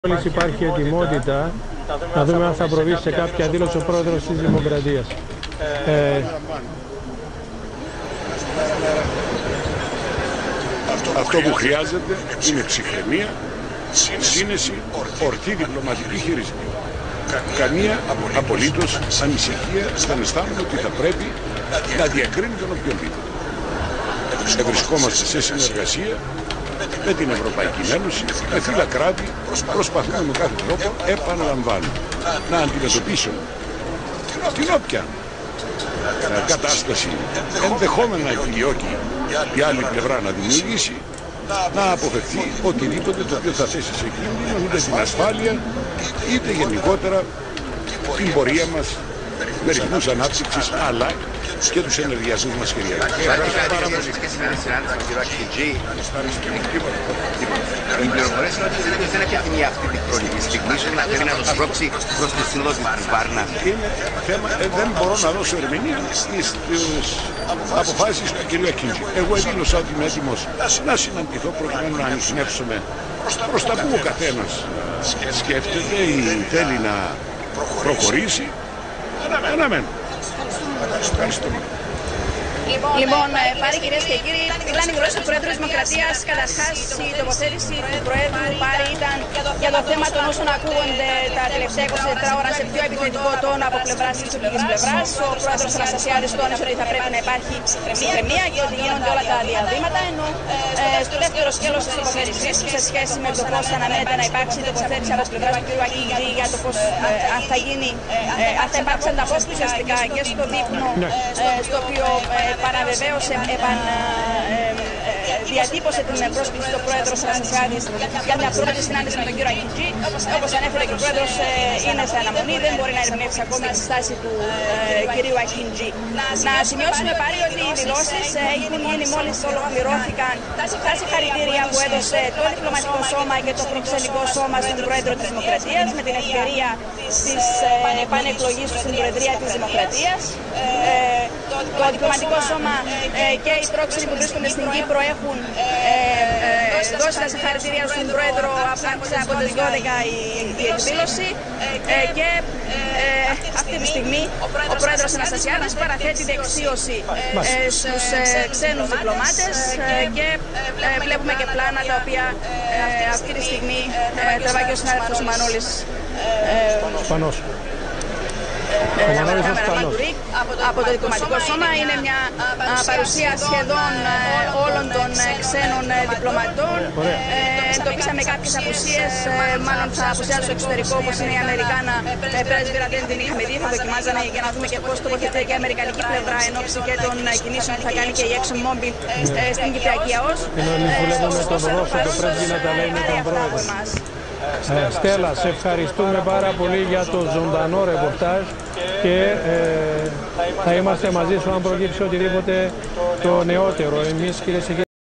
Μόλις υπάρχει ετοιμότητα, να δούμε αν θα προβεί σε κάποια δήλωση ο πρόεδρος της Δημοκρατίας. Αυτό που χρειάζεται είναι ψυχραιμία, σύνεση, ορθή διπλωματική χειρισμή. Καμία απολύτως ανησυχία δεν αισθάνομαι ότι θα πρέπει να διακρίνει τον οποιονδήποτε. Βρισκόμαστε σε συνεργασία με την Ευρωπαϊκή Ένωση, με φύλλα κράτη, προσπαθούμε με κάθε τρόπο, επαναλαμβάνω, να αντιμετωπίσουμε την όποια κατάσταση ενδεχόμενα επιδιώκει η άλλη πλευρά να δημιουργήσει, να αποφευθεί οτιδήποτε το οποίο θα θέσει σε κίνδυνο είτε την ασφάλεια, είτε γενικότερα την πορεία μας με ρυθμούς ανάπτυξης, αλλά και τους ενεργειακούς μας χειριασμούς. Οι πληροφορίες είναι ότι δεν έχει μια αυτή τη χρονική στιγμή να θέλει να το σπρώξει προς τη σύνοδο της Βάρνας. Είναι θέμα, δεν μπορώ να δώσω ερμηνεία στις αποφάσεις του κ. Ακίντζη. Εγώ δήλωσα ότι είμαι έτοιμος να συναντηθώ προκειμένου να ανιχνεύσουμε προς τα που ο καθένας σκέφτεται ή θέλει να προχωρήσει. Αναμένω. Ευχαριστώ. Λοιπόν, πάρει κυρίες και κύριοι, ήταν η γλώσσα του Πρόεδρου της Δημοκρατίας. Καταρχάς, η τοποθέτηση του Προέδρου πάρει ήταν για το θέμα των όσων ακούγονται τα τελευταία 24 ώρα σε πιο επιθετικό τόνο από πλευράς της τουρκικής πλευράς. Ο Πρόεδρος Αναστασιάδης τόνισε ότι θα πρέπει να υπάρχει ψυχραιμία και ότι γίνονται όλα τα διαδήματα. Ενώ στο δεύτερο σκέλος της τοποθέτησής του, σε σχέση με το πώς αναμένεται να υπάρξει η τοποθέτηση από πλευράς του κ. Ακίντζη για το πώς αν θα υπάρξει ανταπόκριση ουσιαστικά και στο δείπνο στο οποίο παραβεβαίωσε, διατύπωσε την πρόσκληση του Πρόεδρου Αναστασιάδης για την πρώτη συνάντηση με τον κύριο Ακίντζη. Όπως ανέφερε και ο Πρόεδρος, είναι σε αναμονή, δεν μπορεί να ερμηνεύσει ακόμη τη στάση του κυρίου Ακίντζη. Να σημειώσουμε πάλι ότι οι δηλώσεις έχουν γίνει μόλις ολοκληρώθηκαν τα συγχαρητήρια που έδωσε το διπλωματικό σώμα και το προξενικό σώμα στον Πρόεδρο της Δημοκρατίας με την ευκαιρία της επανεκλογής του στην Προεδρία της Δημοκρατίας. Το διπλωματικό σώμα και οι πρόξενοι που βρίσκονται στην Κύπρο έχουν δώσει τα συγχαρητήρια στον Πρόεδρο από τις 12 η εκδήλωση και αυτή τη στιγμή ο Πρόεδρος Αναστασιάδης παραθέτει δεξίωση στους ξένους διπλωμάτες και βλέπουμε και πλάνα τα οποία αυτή τη στιγμή τραβάει και ο συνάδελφος Μανώλης Σπανός. Από το διπλωματικό σώμα. Είναι μια παρουσία σχεδόν όλων των ξένων διπλωματών. Εντοπίσαμε κάποιες απουσίες, μάλλον θα απουσιάζουν στο εξωτερικό, όπως είναι η Αμερικάνα πρέσβυρα, δεν την είχαμε δει. Θα δοκιμάζαμε για να δούμε και πώς τοποθετείται και η αμερικανική πλευρά εν ώψη και των κινήσεων που θα κάνει και η ExxonMobil στην Κυπριακή ΑΟΣ. Βλέπουμε τον Ρώσο και πρέπει να τα λέει με τον Πρόεδρο. Στέλλα, σε ευχαριστούμε πάρα πολύ για το ζωντανό ρεπορτάζ και θα είμαστε μαζί σου αν προκύψει οτιδήποτε το νεότερο. Εμείς, κυρίες και κύριοι,